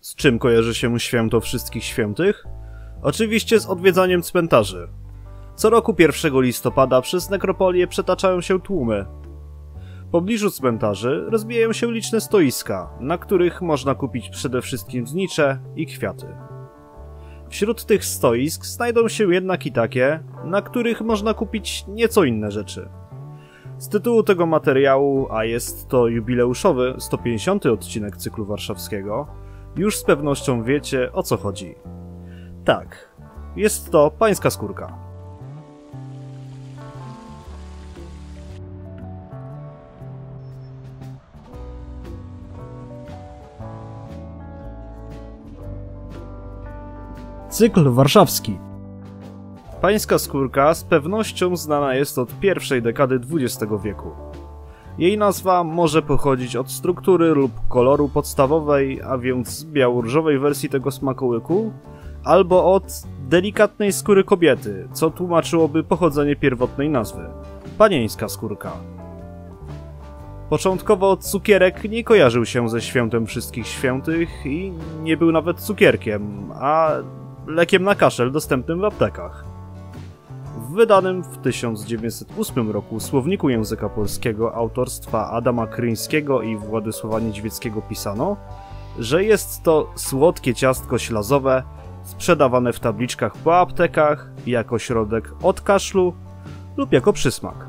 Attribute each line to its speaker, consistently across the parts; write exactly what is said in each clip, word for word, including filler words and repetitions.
Speaker 1: Z czym kojarzy się święto Wszystkich Świętych? Oczywiście z odwiedzaniem cmentarzy. Co roku pierwszego listopada przez nekropolię przetaczają się tłumy. W pobliżu cmentarzy rozbijają się liczne stoiska, na których można kupić przede wszystkim znicze i kwiaty. Wśród tych stoisk znajdą się jednak i takie, na których można kupić nieco inne rzeczy. Z tytułu tego materiału, a jest to jubileuszowy sto pięćdziesiąty odcinek cyklu warszawskiego, już z pewnością wiecie, o co chodzi. Tak, jest to pańska skórka. Cykl warszawski. Pańska skórka z pewnością znana jest od pierwszej dekady dwudziestego wieku. Jej nazwa może pochodzić od struktury lub koloru podstawowej, a więc biało-różowej wersji tego smakołyku, albo od delikatnej skóry kobiety, co tłumaczyłoby pochodzenie pierwotnej nazwy – panieńska skórka. Początkowo cukierek nie kojarzył się ze świętem Wszystkich Świętych i nie był nawet cukierkiem, a lekiem na kaszel dostępnym w aptekach. W wydanym w tysiąc dziewięćset ósmym roku Słowniku Języka Polskiego autorstwa Adama Kryńskiego i Władysława Niedźwieckiego pisano, że jest to słodkie ciastko ślazowe sprzedawane w tabliczkach po aptekach jako środek od kaszlu lub jako przysmak.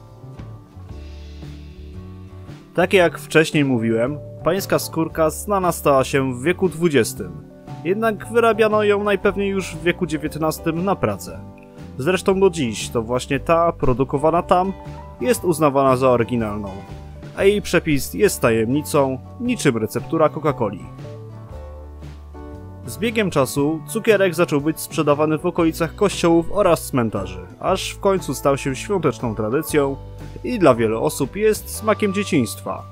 Speaker 1: Tak jak wcześniej mówiłem, pańska skórka znana stała się w wieku dwudziestym, jednak wyrabiano ją najpewniej już w wieku dziewiętnastym na Pradze. Zresztą do dziś to właśnie ta, produkowana tam, jest uznawana za oryginalną, a jej przepis jest tajemnicą, niczym receptura Coca-Coli. Z biegiem czasu cukierek zaczął być sprzedawany w okolicach kościołów oraz cmentarzy, aż w końcu stał się świąteczną tradycją i dla wielu osób jest smakiem dzieciństwa.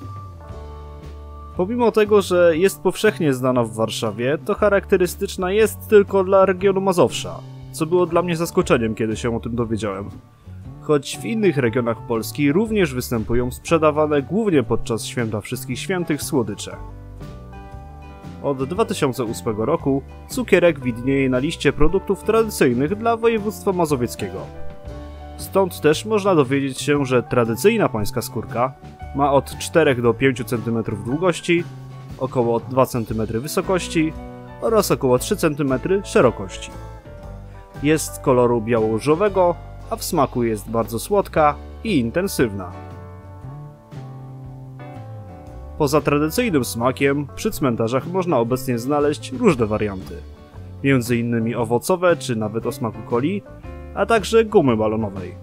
Speaker 1: Pomimo tego, że jest powszechnie znana w Warszawie, to charakterystyczna jest tylko dla regionu Mazowsza, co było dla mnie zaskoczeniem, kiedy się o tym dowiedziałem. Choć w innych regionach Polski również występują sprzedawane głównie podczas Święta Wszystkich Świętych słodycze. Od dwa tysiące ósmego roku cukierek widnieje na liście produktów tradycyjnych dla województwa mazowieckiego. Stąd też można dowiedzieć się, że tradycyjna pańska skórka ma od czterech do pięciu centymetrów długości, około dwa centymetry wysokości oraz około trzy centymetry szerokości. Jest koloru biało-różowego, a w smaku jest bardzo słodka i intensywna. Poza tradycyjnym smakiem, przy cmentarzach można obecnie znaleźć różne warianty, między innymi owocowe czy nawet o smaku coli, a także gumy balonowej.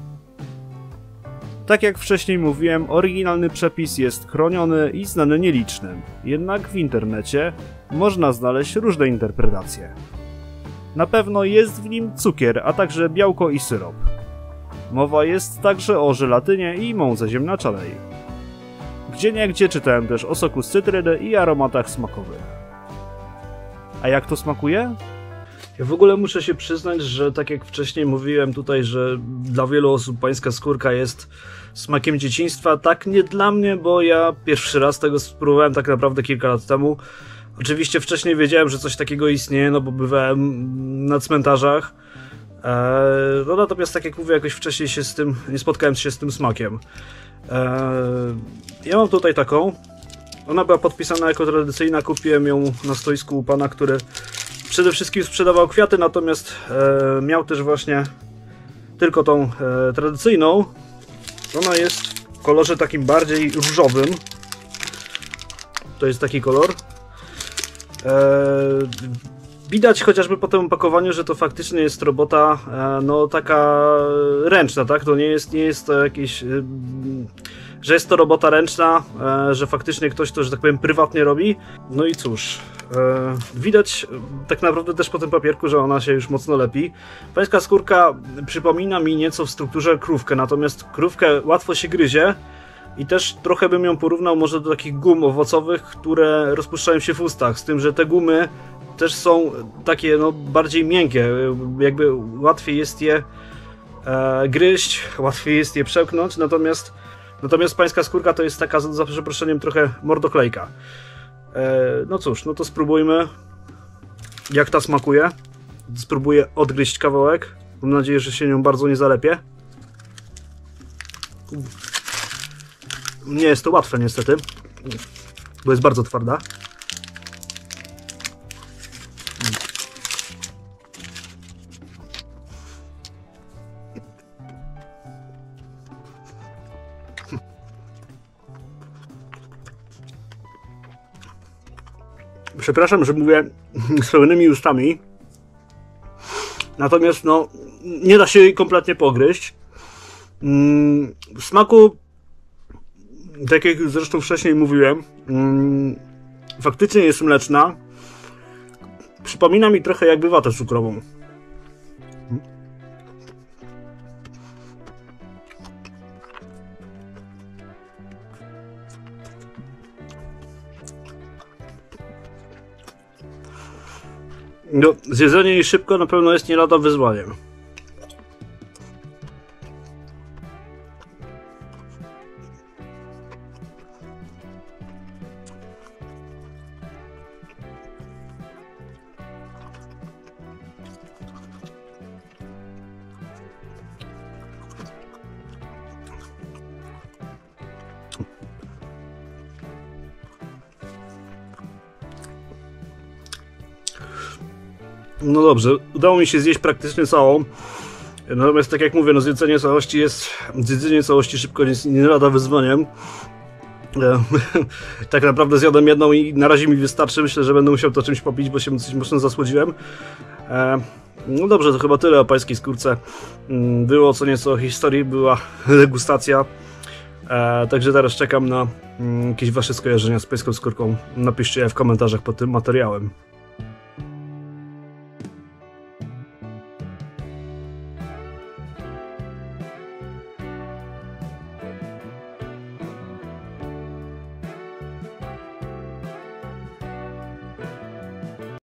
Speaker 1: Tak jak wcześniej mówiłem, oryginalny przepis jest chroniony i znany nielicznym, jednak w internecie można znaleźć różne interpretacje. Na pewno jest w nim cukier, a także białko i syrop. Mowa jest także o żelatynie i mące ziemniaczanej. Gdzieniegdzie czytałem też o soku z cytryny i aromatach smakowych. A jak to smakuje? Ja w ogóle muszę się przyznać, że tak jak wcześniej mówiłem tutaj, że dla wielu osób pańska skórka jest smakiem dzieciństwa, tak nie dla mnie, bo ja pierwszy raz tego spróbowałem tak naprawdę kilka lat temu. Oczywiście wcześniej wiedziałem, że coś takiego istnieje, no bo bywałem na cmentarzach. Eee, no natomiast tak jak mówię, jakoś wcześniej się z tym, nie spotkałem się z tym smakiem. Eee, ja mam tutaj taką. Ona była podpisana jako tradycyjna, kupiłem ją na stoisku u pana, który przede wszystkim sprzedawał kwiaty, natomiast e, miał też właśnie tylko tą e, tradycyjną. Ona jest w kolorze takim bardziej różowym. To jest taki kolor. E, widać chociażby po tym opakowaniu, że to faktycznie jest robota e, no taka ręczna, tak? To nie jest, nie jest to jakieś... E, że jest to robota ręczna, e, że faktycznie ktoś to, że tak powiem, prywatnie robi. No i cóż, e, widać tak naprawdę też po tym papierku, że ona się już mocno lepi. Pańska skórka przypomina mi nieco w strukturze krówkę, natomiast krówkę łatwo się gryzie i też trochę bym ją porównał może do takich gum owocowych, które rozpuszczają się w ustach, z tym, że te gumy też są takie no bardziej miękkie, jakby łatwiej jest je e, gryźć, łatwiej jest je przełknąć, natomiast Natomiast pańska skórka to jest taka, za przeproszeniem, trochę mordoklejka. E, no cóż, no to spróbujmy, jak ta smakuje. Spróbuję odgryźć kawałek. Mam nadzieję, że się nią bardzo nie zalepię. Nie jest to łatwe niestety, bo jest bardzo twarda. Przepraszam, że mówię z pełnymi ustami. Natomiast no, nie da się jej kompletnie pogryźć. W smaku, tak jak zresztą wcześniej mówiłem, faktycznie jest mleczna. Przypomina mi trochę jakby watę cukrową. No, zjedzenie jej szybko na pewno jest nie lada wyzwaniem. No dobrze, udało mi się zjeść praktycznie całą. Natomiast tak jak mówię, no zjedzenie całości jest... Zjedzenie całości szybko jest nie lada wyzwaniem. E, tak naprawdę zjadłem jedną i na razie mi wystarczy. Myślę, że będę musiał to czymś popić, bo się coś mocno zasłodziłem. E, no dobrze, to chyba tyle o pańskiej skórce. Było co nieco o historii, była degustacja. E, także teraz czekam na mm, jakieś wasze skojarzenia z pańską skórką. Napiszcie je w komentarzach pod tym materiałem.